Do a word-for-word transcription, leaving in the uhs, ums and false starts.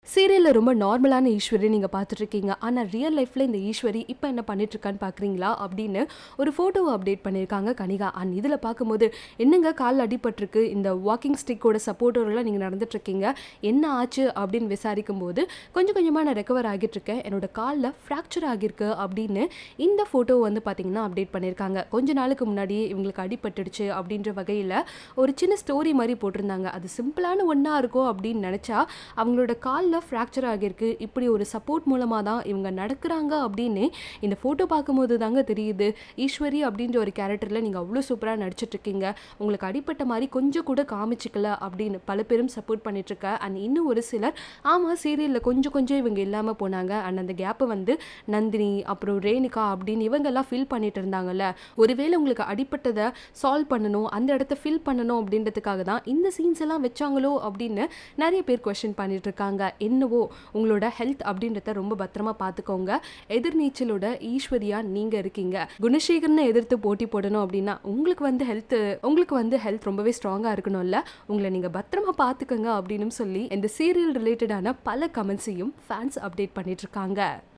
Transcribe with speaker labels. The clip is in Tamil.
Speaker 1: சீரியல்ல ரொம்ப நார்மலான ஈஸ்வரி நீங்க பார்த்துட்டு இருக்கீங்க. ஆனா ரியல் லைஃப்ல இந்த ஈஸ்வரி இப்ப என்ன பண்ணிட்டு இருக்கான்னு பார்க்குறீங்களா? அப்படின்னு ஒரு ஃபோட்டோவ அப்டேட் பண்ணியிருக்காங்க கனிகா. அண்ட் இதுல பார்க்கும்போது, என்னங்க கால்ல அடிபட்டிருக்கு. இந்த வாக்கிங் ஸ்டிக்கோட சப்போர்ட்டோட நீங்க நடந்துட்டு இருக்கீங்க. என்ன ஆச்சு அப்படின்னு விசாரிக்கும்போது, கொஞ்சம் கொஞ்சமா நான் ரெக்கவர் ஆகிட்டு இருக்கேன். என்னோட கால்ல ஃப்ராக்சர் ஆகியிருக்கு அப்படின்னு இந்த ஃபோட்டோ வந்து பார்த்தீங்கன்னா அப்டேட் பண்ணியிருக்காங்க. கொஞ்ச நாளுக்கு முன்னாடி இவங்களுக்கு அடிபட்டுடுச்சு அப்படின்ற வகையில ஒரு சின்ன ஸ்டோரி மாதிரி போட்டிருந்தாங்க. அது சிம்பிளான ஒண்ணா இருக்கும் அப்படின்னு நினைச்சா, அவங்களோட கால்ல ஃப்ராக்சர் ஆகியிருக்கு. இப்படி ஒரு சப்போர்ட் மூலமா தான் இவங்க நடக்கிறாங்க அப்படின்னு இந்த ஃபோட்டோ பார்க்கும்போது தாங்க தெரியுது. ஈஸ்வரி அப்படின்ற ஒரு கேரக்டர்ல நீங்க அவ்வளோ சூப்பரா நடிச்சிட்டு இருக்கீங்க. உங்களுக்கு அடிப்பட்ட மாதிரி கொஞ்சம் கூட காமிச்சிக்கல அப்படின்னு பல பேரும் சப்போர்ட் பண்ணிட்டு இருக்க. அண்ட் இன்னும் ஒரு சிலர் ஆமா சீரியல்ல கொஞ்சம் கொஞ்சம் இவங்க இல்லாம போனாங்க. அண்ட் அந்த கேப்பை வந்து நந்தினி அப்புறம் ரேணுகா அப்படின்னு இவங்க எல்லாம் ஃபில் பண்ணிட்டு இருந்தாங்கல்ல. ஒருவேளை உங்களுக்கு அடிப்பட்டதை சால்வ் பண்ணணும், அந்த இடத்த ஃபில் பண்ணணும் அப்படின்றதுக்காக தான் இந்த சீன்ஸ் எல்லாம் வச்சாங்களோ அப்படின்னு நிறைய பேர் கொஸ்டின் பண்ணிட்டு இருக்காங்க. என்னவோ உங்களோட ஹெல்த் அப்படின்றத ரொம்ப பத்திரமா பார்த்துக்கோங்க. எதிர்நீச்சலோட ஈஸ்வரியா நீங்க இருக்கீங்க. குணசேகரனை எதிர்த்து போட்டி போடணும் அப்படின்னா உங்களுக்கு வந்து ஹெல்த் உங்களுக்கு வந்து ஹெல்த் ரொம்பவே ஸ்ட்ராங்கா இருக்கணும்ல. உங்களை நீங்க பத்திரமா பார்த்துக்கோங்க அப்படின்னு சொல்லி இந்த சீரியல் ரிலேட்டடான பல கமெண்ட்ஸையும் ஃபேன்ஸ் அப்டேட் பண்ணிட்டு இருக்காங்க.